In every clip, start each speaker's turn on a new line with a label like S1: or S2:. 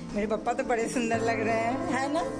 S1: मेरे पापा तो बड़े सुंदर लग रहे हैं, है ना।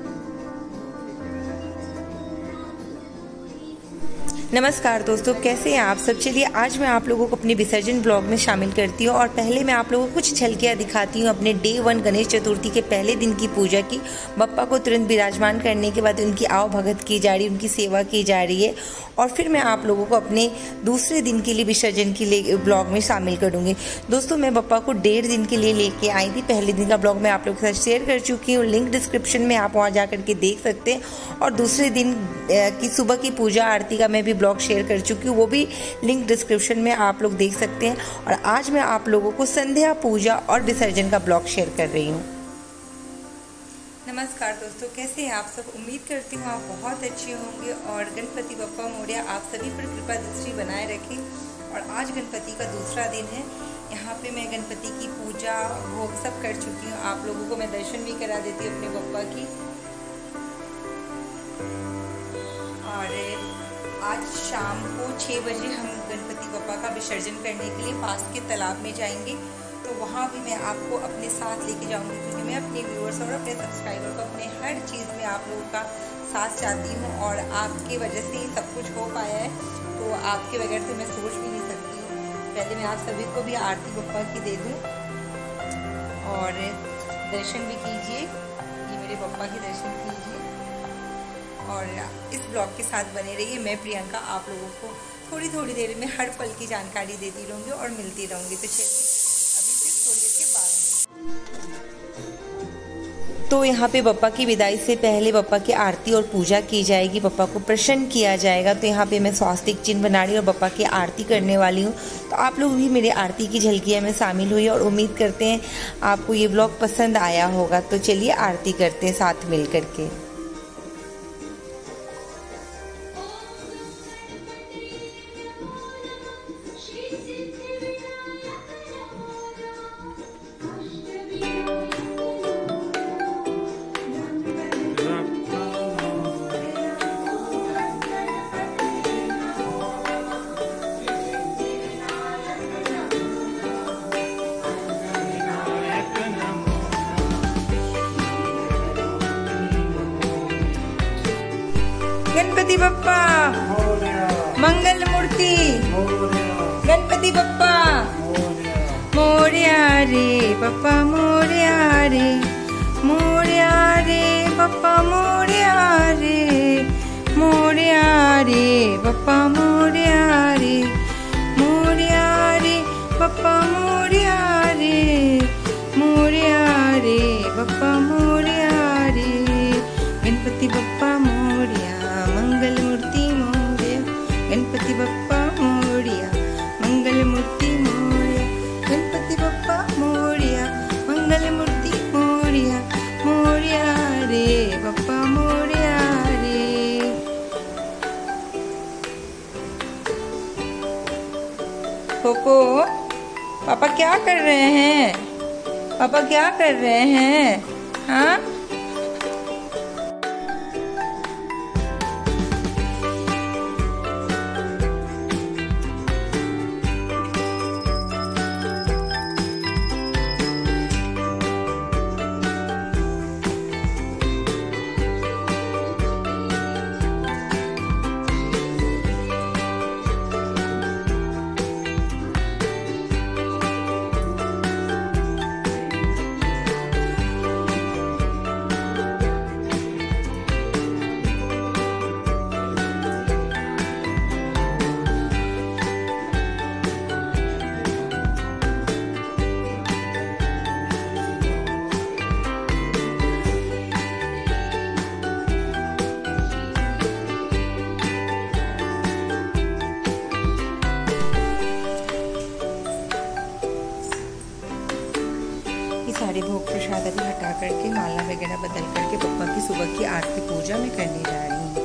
S1: नमस्कार दोस्तों, कैसे हैं आप सब। चलिए आज मैं आप लोगों को अपने विसर्जन ब्लॉग में शामिल करती हूँ और पहले मैं आप लोगों को कुछ झलकियाँ दिखाती हूँ अपने डे 1 गणेश चतुर्थी के पहले दिन की पूजा की। बप्पा को तुरंत विराजमान करने के बाद उनकी आव भगत की जा रही है, उनकी सेवा की जा रही है और फिर मैं आप लोगों को अपने दूसरे दिन के लिए विसर्जन के लिए ब्लॉग में शामिल करूँगी। दोस्तों मैं बप्पा को 1.5 दिन के लिए लेके आई थी। पहले दिन का ब्लॉग मैं आप लोगों के साथ शेयर कर चुकी हूँ, लिंक डिस्क्रिप्शन में आप वहाँ जा करके देख सकते हैं। और दूसरे दिन की सुबह की पूजा आरती का मैं भी ब्लॉग शेयर कर चुकी हूँ, वो भी लिंक डिस्क्रिप्शन में आप लोग देख सकते हैं। और आज मैं आप लोगों को संध्या पूजा और विसर्जन का ब्लॉग शेयर कर रही हूँ। नमस्कार दोस्तों, कैसे हैं आप सब। उम्मीद करती हूँ आप बहुत अच्छे होंगे और गणपति बप्पा मोरया आप सभी पर कृपा दृष्टि बनाए रखें। और आज गणपति का दूसरा दिन है। यहाँ पे मैं गणपति की पूजा भोग सब कर चुकी हूँ। आप लोगों को मैं दर्शन भी करा देती हूँ अपने बप्पा की। और आज शाम को 6 बजे हम गणपति बप्पा का विसर्जन करने के लिए पास के तालाब में जाएंगे। तो वहाँ भी मैं आपको अपने साथ लेके जाऊँगी, क्योंकि मैं अपने व्यूअर्स और अपने सब्सक्राइबर को अपने हर चीज़ में आप लोगों का साथ चाहती हूँ। और आपके वजह से ही सब कुछ हो पाया है, तो आपके बगैर तो मैं सोच भी नहीं सकती हूँ। पहले मैं आप सभी को भी आरती बप्पा की दे दूँ और दर्शन भी कीजिए। ये मेरे बप्पा के दर्शन कीजिए और इस ब्लॉग के साथ बने रहिए। मैं प्रियंका आप लोगों को थोड़ी देर में हर पल की जानकारी देती रहूँगी और मिलती रहूँगी। तो चलिए अभी फिर थोड़ी देर के बाद तो यहाँ पे बप्पा की विदाई से पहले बप्पा की आरती और पूजा की जाएगी, बप्पा को प्रसन्न किया जाएगा। तो यहाँ पे मैं स्वास्तिक चिन्ह बना रही हूँ और बप्पा की आरती करने वाली हूँ। तो आप लोग भी मेरे आरती की झलकियाँ में शामिल हुई और उम्मीद करते हैं आपको ये ब्लॉग पसंद आया होगा। तो चलिए आरती करते हैं साथ मिल करके। गणपति बप्पा मंगल मूर्ति, गणपति बप्पा मोरया रे बप्पा मोरया रे, मोरया रे बप्पा मोरया रे, मोरया रे बप्पा मोरया रे, मोरया रे बप्पा मोरया रे, मोरया रे बप्पा मोरया रे। गणपति बप्पा मोरया मंगल मूर्ति मोरया, गणपति बप्पा मोरया मंगल मूर्ति मोरया, गणपति बप्पा मोरया मंगल मूर्ति मोरया, मोरया रे बप्पा मोरया रे। कोको पापा क्या कर रहे हैं, पापा क्या कर रहे हैं, हाँ। सारे भोग प्रसाद आदि हटा करके माला वगैरह बदल करके पप्पा की सुबह की आरती पूजा में करने जा रही हूँ।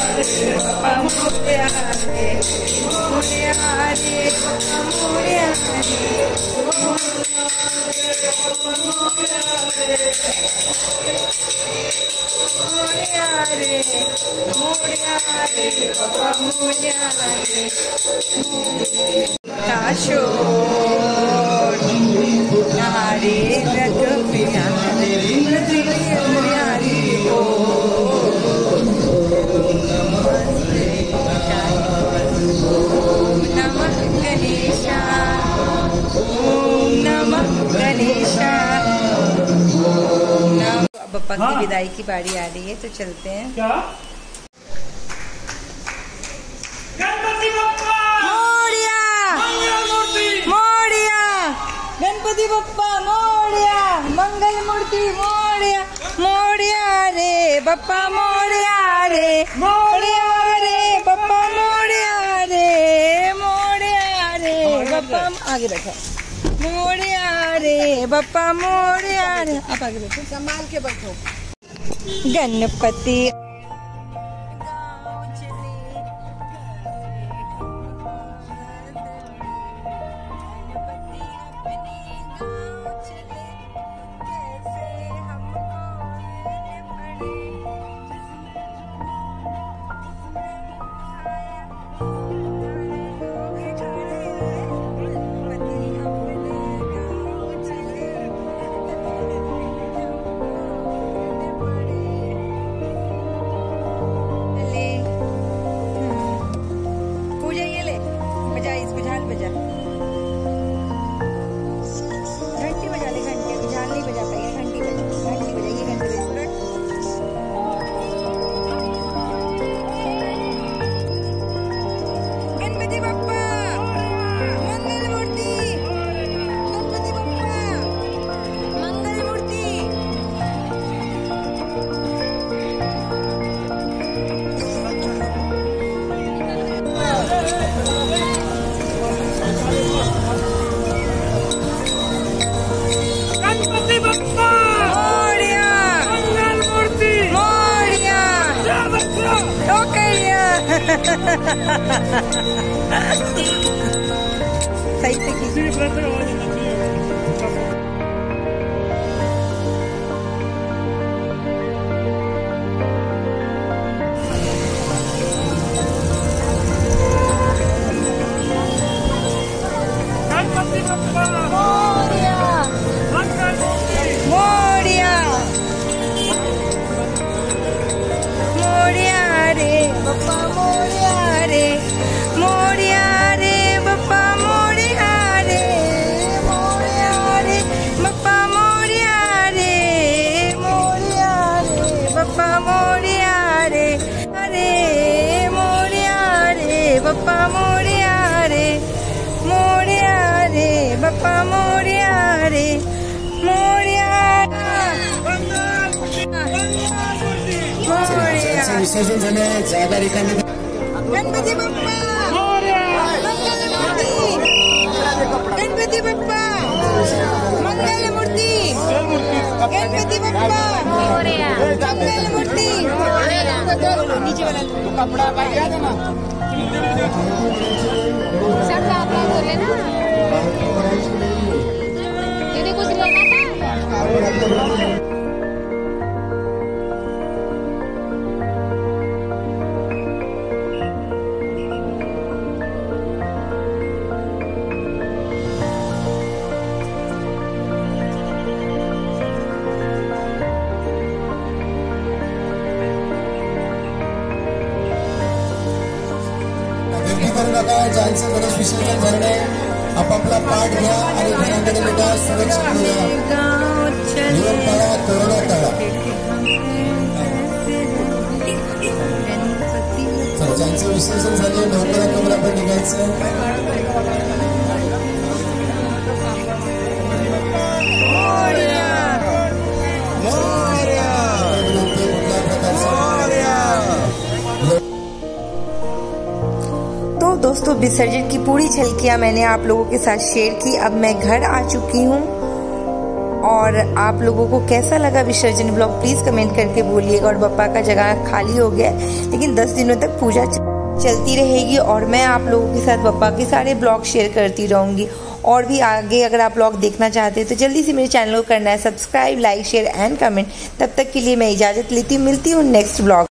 S1: बप्पा मोरया रे, मोरया रे बप्पा मोरया रे, मोरया रे बप्पा मोरया रे। काशोर नारे रग प्यारे प्यारी हो, ओम नमः गणेशा, ओम नमः गणेशा। बप्पा की विदाई की बारी आ रही है तो चलते हैं।
S2: क्या? गणपति बप्पा
S1: मोरया, मोरया, गणपति बप्पा मोरया, मंगल मूर्ति मोरया, मोरया रे बप्पा मोरया रे, मोरया रे बप्पा मोरया रे, मोरया रे बप्पा आगे रखो, मोरया रे बप्पा मोरया रे। आप आगे बैठो, संभाल के बैठो। गणपति घंटी बजा ले, घंटी अभी झाल नहीं बजा पाएगी, घंटी बजा, घंटी बजाइए, घंटी बजा। गणपति बप्पा मंगल मूर्ति, गणपति बप्पा मंगल मूर्ति।
S2: गणपति बप्पा
S1: मोरया,
S2: मंगल मूर्ति
S1: मोरया, टोकरिया। सही से कीजिए।
S2: गणपति बप्पा
S1: मोरया,
S2: मंगल मूर्ति
S1: मोरया, मोरया रे बप्पा मोरया रे, मोरया रे बप्पा मोरया रे, मोरया रे बप्पा मोरया रे, मोरया रे बप्पा मोरया रे, अरे मोरया रे बप्पा मोरया रे, मोरया रे बप्पा मोरया रे, मोरया
S3: विसर्जन झाले, जागा रिकामी।
S1: गणपति बप्पा
S2: मोरया,
S1: गणपति बप्पा मंगल मूर्ति, गणपति बप्पा मंगल मूर्ति। नीचे वाला
S3: कपड़ा का याद है ना?
S4: सब आप लोग बोले ना, दीदी कुछ लेना था।
S3: करू नका, ज्यांचं गणेश विसर्जन झाले आपापला पाठ घ्या आणि घराकडे निघा, सुरक्षित निघा, नियम पाळा, कोरोना टाळा। ज्यांचं विसर्जन झाले लवकरात आपण निघायचं।
S1: तो दोस्तों विसर्जन की पूरी झलकियां मैंने आप लोगों के साथ शेयर की। अब मैं घर आ चुकी हूँ। और आप लोगों को कैसा लगा विसर्जन ब्लॉग प्लीज़ कमेंट करके बोलिएगा। और बप्पा का जगह खाली हो गया है, लेकिन 10 दिनों तक पूजा चलती रहेगी और मैं आप लोगों के साथ बप्पा के सारे ब्लॉग शेयर करती रहूँगी। और भी आगे अगर आप ब्लॉग देखना चाहते हैं तो जल्दी से मेरे चैनल को करना है subscribe, like, share and comment. तब तक के लिए मैं इजाज़त लेती हूँ, मिलती हूँ नेक्स्ट ब्लॉग।